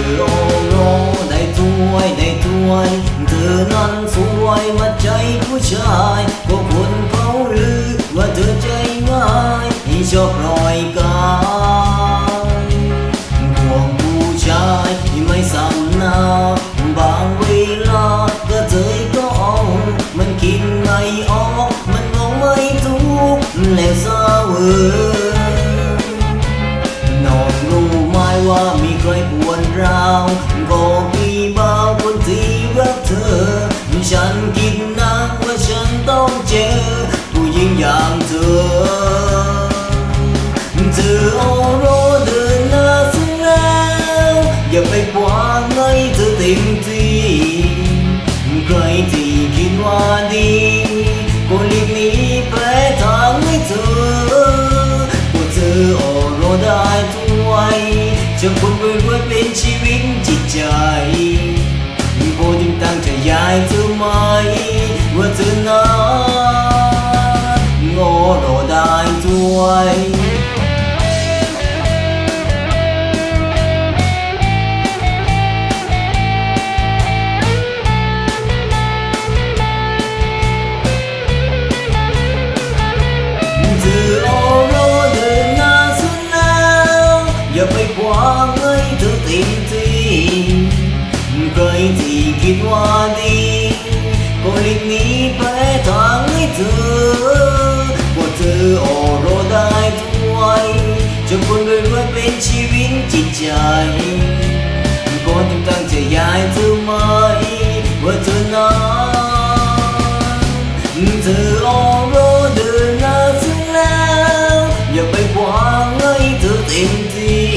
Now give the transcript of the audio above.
โอโรได้ถ้วยเธอนั้นสวยมาใจผู้ชายก็คนเขาลือว่าเธอใจง่ายที่ชอบรอยกายห่วงผู้ชายที่ไม่สำเนาบางเวลาก็เธอก็เอามันคิดไม่ออกมันมองไม่ถูกแล้วเศร้าน้องรู้ไหมว่ามีใครปวดร้าวก็มีบ่าวคนที่รักเธอฉันคิดนะว่าฉันต้องเจอผู้หญิงอย่างเธอโอโรเดินหน้าสุดแล้วอย่าไปกว้างให้เธอเต็มที่ใครที่คิดว่าดีก็หลีกหนีแปลทางให้เธอว่าเธอโอโรได้ถ้วยจะคนรวยเป็นชีวิตจิตใจโปรดจึงตั้งใจย้ายเธอไหมว่าเธอนั้นโง่โรได้ถ้วยอย่าไปกว้างให้เธอเต็มที่ใครที่คิดว่าดีก็หลีกหนีแพ้ทางให้เธอว่าเธอโอโรได้ถ้วยจะคนรวยเป็นชีวิตจิตใจก็ต้องตั้งใจย้ายเธอไหมว่าเธอนั้นเธอโอโรเดินหน้าถึงแล้วอย่าไปกว้างให้เธอเต็มที่